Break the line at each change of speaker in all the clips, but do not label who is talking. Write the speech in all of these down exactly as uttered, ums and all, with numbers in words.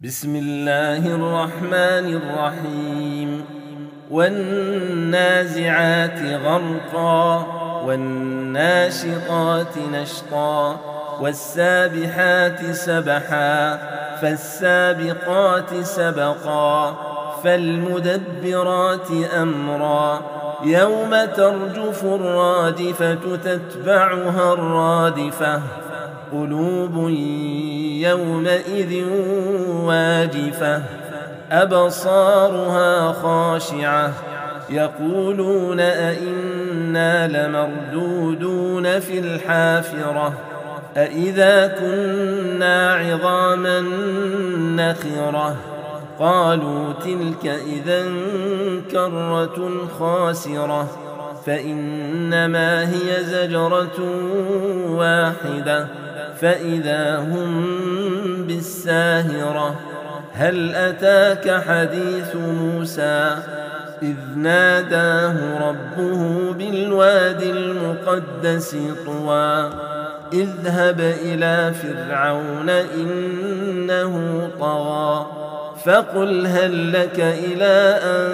بسم الله الرحمن الرحيم والنازعات غرقا والناشطات نشطا والسابحات سبحا فالسابقات سبقا فالمدبرات أمرا يوم ترجف الرادفة تتبعها الرادفة قلوب يومئذ واجفة أبصارها خاشعة يقولون أئنا لمردودون في الحافرة أئذا كنا عظاما نخرة قالوا تلك إذا كرة خاسرة فإنما هي زجرة واحدة فإذا هم بالساهرة هل أتاك حديث موسى إذ ناداه ربه بالوادي المقدس طوى اذهب إلى فرعون إنه طغى فقل هل لك إلى أن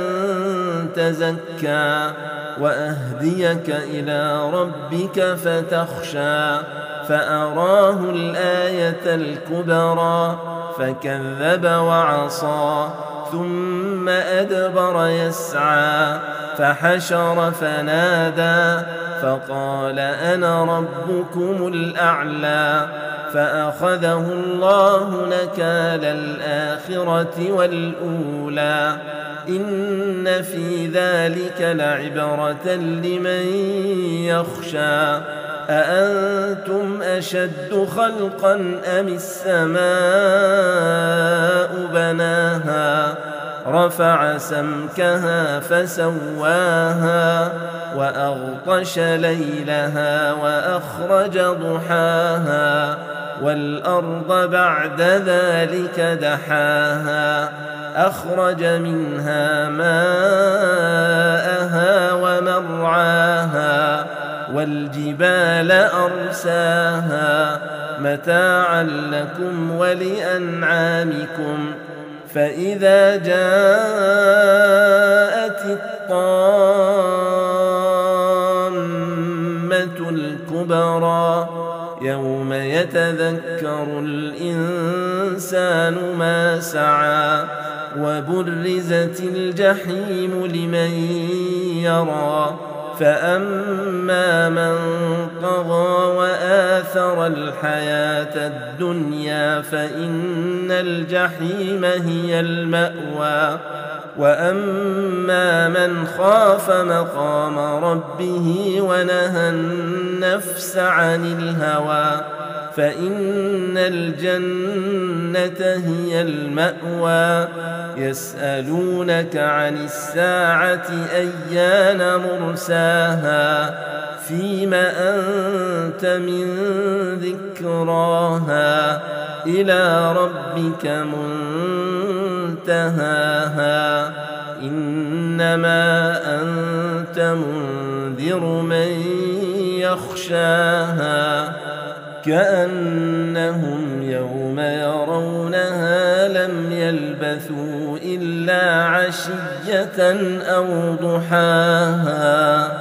تزكى وأهديك إلى ربك فتخشى فأراه الآية الكبرى فكذب وعصى ثم أدبر يسعى فحشر فنادى فقال أنا ربكم الأعلى فأخذه الله نكال الآخرة والأولى إن في ذلك لعبرة لمن يخشى أأنتم أشد خلقا أم السماء بناها رفع سمكها فسواها وأغطش ليلها وأخرج ضحاها والأرض بعد ذلك دحاها أخرج منها ماءها ومرعاها والجبال أرساها متاعا لكم ولأنعامكم فإذا جاءت الطامة الكبرى يوم يتذكر الإنسان ما سعى وبرزت الجحيم لمن يرى فأما من طغى وآثر الحياة الدنيا فإن الجحيم هي المأوى وأما من خاف مقام ربه ونهى النفس عن الهوى فإن الجنة هي المأوى يسألونك عن الساعة أيان مرساها فيم أنت من ذكراها إلى ربك منتهاها إنما أنت منذر من يخشاها كأنهم يوم يرونها لم يلبثوا إلا عشية أو ضحاها.